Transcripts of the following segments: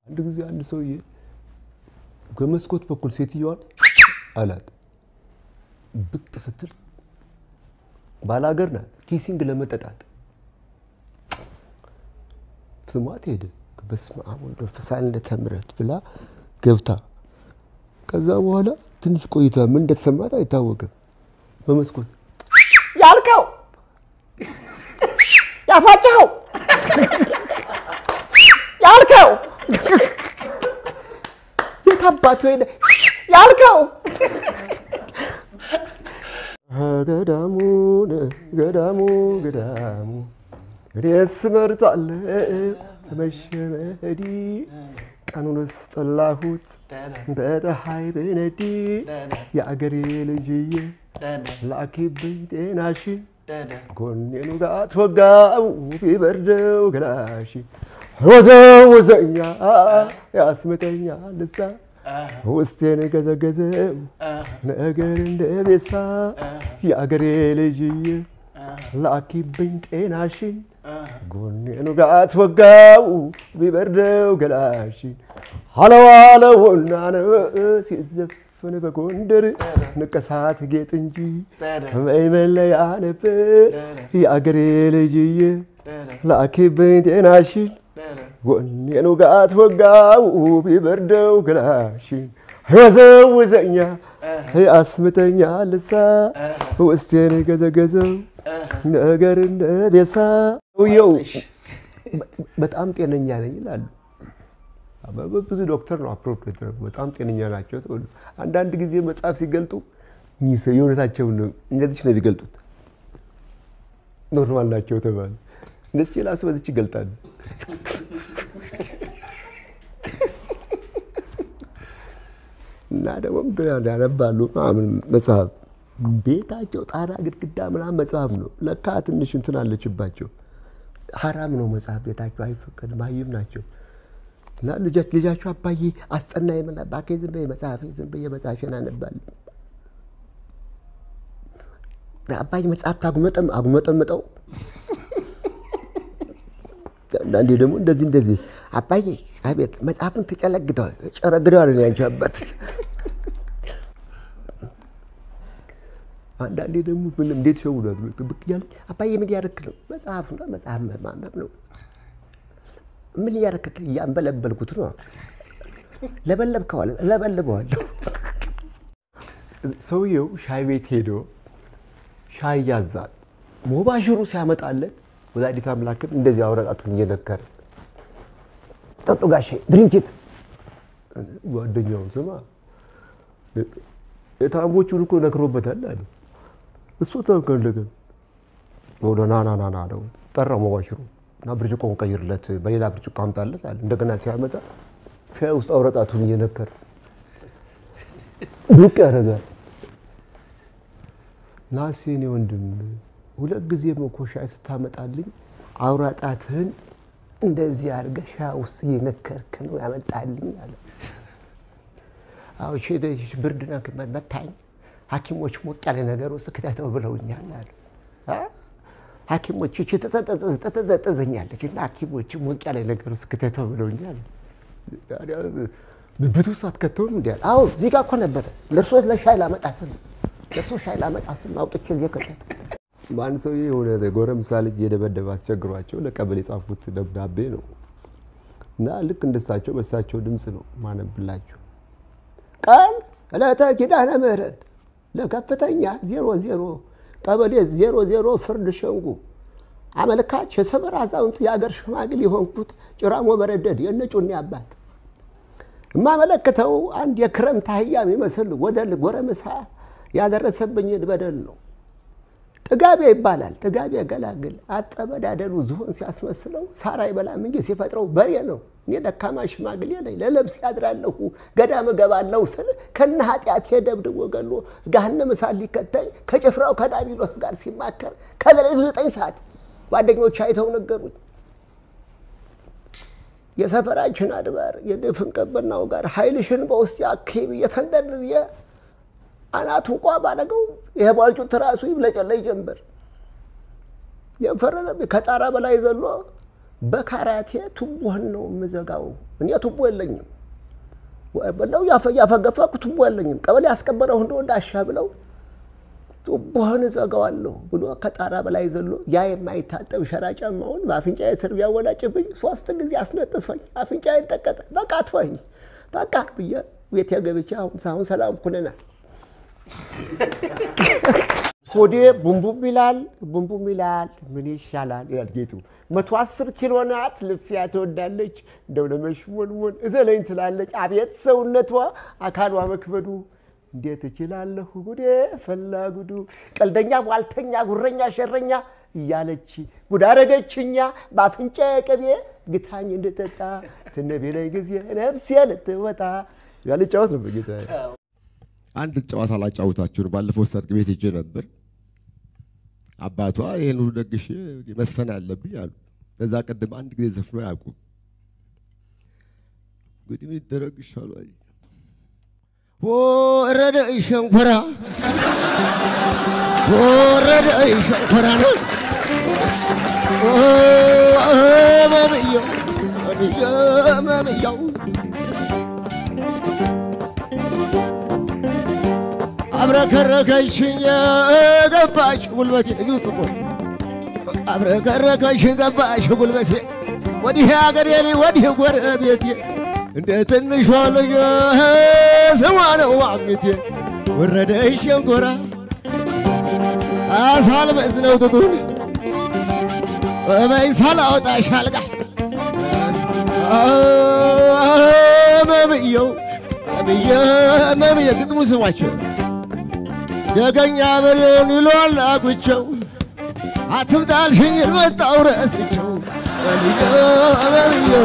አንድ ጊዜ አንድ ሰውዬ ከመስኮት በኩል ሴትዮዋን አላት ብቅ ስትል ባላገር ናት ኪሲንግ ለመጠጣት ስማት ሄደ በስመ አብ ወልድ መንፈስ ተምረት ብላ ገብታ ከዛ በኋላ ትንሽ ቆይታ ምን እንደተሰማት አይታወቅም በመስኮት ያልከው ያፋጨው ያልከው የታባቱ ሄደ ያልከው ገዳሙ እኔስ መርጣለሁ ተመሸመዲ ቀኑንስ ጠላሁት በፀሐይ ብነዲ የአገሬ ልጅዬ ላኪብኝ ጤናሽን ጎኔኑ ጋት ወጋው ቢበርደው ገላሽ ወዘኛ ያስመተኛ ልሳ ውስጤን ገዘገዘው ነገር እንደቤሳ የአገሬ ልጅዬ ላኪብኝ ጤናሽን ጎኔኑ ጋት ወጋው ቢበርደው ገላሽ ሐለዋለውና ነው ሲዘፈን በጎንደር ንቀሳት ጌጥ እንጂ በይመለያ ነበር የአገሬ ልጅዬ ላኪብኝ ጤናሽን ጎኔኑ ጋት ወጋው ቢበርደው ገላሽ ወዘኛ ያስመተኛ ልሳ ውስጤን ገዘገዘው ነገር እንደቤሳ ወየው በጣም ጤነኛ ነኝ ይላሉ ብዙ ዶክተር ነው አፕሮፕሪየት ነው በጣም ጤነኛ ናቸው አንዳንድ ጊዜ መጽሐፍ ሲገልጡ የሆነታቸው ነው እንደዚህ ነው የሚገልጡት ኖርማል ናቸው ተባለ እንደዚህ ይላሱ በዚህ ይገልጣሉ እና ደግሞ ያነባሉ ማምን መጽሐፍ ቤታቸው ጣራ ግድግዳ ምናምን መጽሐፍ ነው ለካ ትንሽ እንትን አለችባቸው حرام ነው መጽሐፍ ቤታቸው አይፈቀድም አይም ናቸው እና ልጃቸው አባዬ አስጠናኝ ምን አባኬ ዝም በመጽሐፌን አነባለሁ አባዬ መጽሐፍ አጉመጠምጠው አንዴ ደግሞ እንደዚህ አባዬ አቤት መጽሐፍን ተጨረግደዋል ነው ያንቺ አባት አንዳንዴ ደግሞ ምን እንዴት ሸውዳሉ ጥብቅ ያለ አባዬ ምን ያደርክ ነው መጽሐፍ ማንበብ ነው ምን ያደርክ ያንበለበልኩት ነው ለበለበዋለሁ ሰውየው ሻይ ቤት ሄዶ ሻይ ያዛል ሞባሽሩ ሲያመጣለት ወላዲት አምላክም እንደዚህ አውራጣቱን እየነከረ ጠጡ ጋሼ ድሪንኪት ጓደኛው ስማ የታምቦቹን እኮ ነክሮበታል አለ እሱ ተንከለገ ወደና ነው ጠራው ሞባሽሩ እና ብርጭቆውን ቀይርለት በሌላ ብርጭቆ አምጣለት አለ እንደገና ሲያመጣ ሻይ ውስጥ አውራጣቱን እየነከረ ዱቅ ያረጋል ናሲኔ ወንድም ሁለት ጊዜ መኮሻይ ስታመጣልኝ አውራጣትህን እንደዚህ አርገህ ሻይ ውስጥ እየነከርክ ነው ያመጣልኝ አለ አው ሸደሽ ብርድና ከመታኝ ሐኪሞች ሞቅ ያለ ነገር ውስጥ ከተተው ብለውኛል አለ ሐኪሞች ተተዘኛለች እና ሐኪሞች ሞቅ ያለ ነገር ውስጥ ከተተው ብለውኛል በብቱስ አትከተውም እንዴ አው እዚህ ጋር እኮ ነበር ለርሶ ለሻይ ላመጣስል አውጥቼ እዚህ ከተ ማን ሰው የሆነ ጎረምሳ ልጅ የደበደበ አስቸግሯቸው ለቀበሌ ጻፉት ደብዳቤ ነው እና ልክ እንደሳቸው በሳቸው ድምጽ ነው ማነብላችሁ ቃል እለተ ኪዳነ ምህረት ለከፍተኛ 00 ቀበሌ 00 ፍርድ ሸንጉ አመልካች የሰበር አዛውንት ያገር ሽማግሌ ሆንኩት ጭራሞ በረደድ የነጩኔ አባት ማመለከተው አንድ የክረምት አህያ የሚመስል ወደል ጎረምሳ ያደረሰብኝ በደል ነው ጥጋቤ ይባላል ጥጋቤ ገላግል አጠበዳደሉ ዝሆን ሲያስመስለው ሳራይ በላም እንጂ ሲፈጥረው በሬ ነው እኔ ደካማ ሽማግሌ ነኝ ለለብስ ያድራለሁ ገዳም ገባለው ስል ከነ ኃጢያት የደብድቦ ገሎ ገሃነም ሳል ሊከተል ከጭፍራው ከዳቢሎስ ጋር ሲማከር ከሌሊቱ 9 ሰዓት ጓደኞች አይተው ነገሩኝ የሰፈራችን አድባር የደፍን ቀበናው ጋር ኃይልሽን በውስጥ ያከብ የተንደርየ አናቱ ቋ ባደረገው የባልጩ ተራሱ ይብለጨለይ ጀምበር የፈረደብ ከጣራ በላይ ዘሎ በካራቴ ቱቦህን ነው መዘጋው እኔ ቱቦ የለኝም ወበለው ያፈገፈኩ ቱቦ የለኝም ቀበሌ ያስቀበረው እንደው ዳሻ ብለው ቱቦህን ዘጋዋለሁ ብሎ ከጣራ በላይ ዘሎ ያ የማይታጠብ ሸራጫማውን በአፍንጫዬ ስር ያወላጭብኝ 3 ጊዜ አስነጥሶኝ አፍንጫዬን ተቀጠ በቃ ተወኝ በቃ ብዬ ቤት ያገብቻ አሁን ሰላም ኩነና ሆዴ ቡምቡም ይላል ምን ይሻላል ይላል ጌቱ 110 ኪሎ ናት ልፊያ ተወዳለች እንደው ለመሽሞንሞን እዘለኝ ትላለች አቤት ሰውነቷ አካሏ መክበዱ እንዴት እችላለሁ ጉዴ ፈላጉዱ ቀልደኛ ዋልተኛ ጉረኛ ሸረኛ እያለች ጉዳረገችኛ ባፍንጫ ቀቤ ግታኝ እንደተጣ ተነበለኝ ጊዜ ነፍሴ ልትወጣ ያለጫውት ነው በጌታ አንድ ጨዋታ ላጫውታችሁ ባለፈው ሰርግ ቤት ሄጄ ነበር አባቷ ይሄን ሁሉ ደግሽ መስፈን አለብኝ አሉ ለዛ ቀደም አንድ ጊዜ ዘፍኖ ያውቁ ጉዲ ምን ተረግሻሉ አይ ወረደ ሸንኮራ ነው ማሚዮ አብረከረከሽኝ ገባሽ ጉልበቴ እዚህ ውስጥ እኮ አብረከረከሽ ገባሽ ጉልበቴ ወዲህ አገሬ ላይ ወዲህ ጎረቤቴ እንደ ትንሿ ልጅ ስሟ ነው አሚቴ ወረደሽ ሸንኮራ አሳልበዝ ነው ጡቱን በይ ሳላወጣሽ አልጋ መምየው ግጥሙ ስሟቸው ደገኛ በሬውን ይሏል አጉቸው አትምጣልሽኝ መጣው ረስቸው መምየው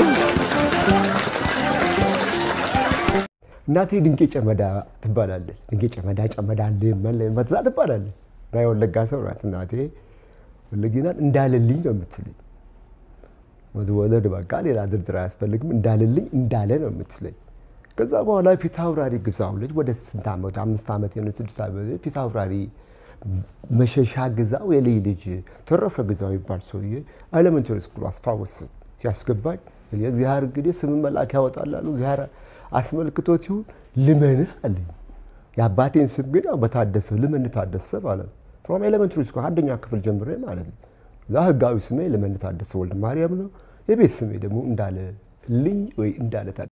እናቴ ድንቄ ጨመዳ ትባላለች ድንቄ ጨመዳ ለመዛ ትባላለች ባይወለጋ ሰው ናት እናቴ ወለጊናት እንዳለልኝ ነው የምትለኝ ወለድ በቃ ሌላ ዝርዝር አያስፈልግም እንዳለልኝ እንዳለ ነው የምትለኝ ከዛ በኋላ ፊት አውራሪ ግዛው ልጅ ወደ 6 ዓመት 5 ዓመት የሆነ 6 ዓመት ፊት አውራሪ መሸሻ ግዛው የልጅ ልጅ ተረፈ ግዛው ይባል ሰውዬ ኤሌመንተሪ ስኩል አስፋወስ ሲያስገባኝ የእግዚአብሔር እንግዲህ ስም መላክ ያወጣላሉ እግዚአብሔር አስመልክቶት ይሁን ልመንህ አለኝ ያባቴን ስም ግን በታደሰ ልመንህ ታደሰ ማለት from elementary school አንደኛ ክፍል ጀምሬ ማለት ነው ዛህጋዊ ስሜ ልመንህ ታደሰ ወልደ ማርያም ነው የቤት ስሜ ደግሞ እንዳለ ልኝ ወይ እንዳለ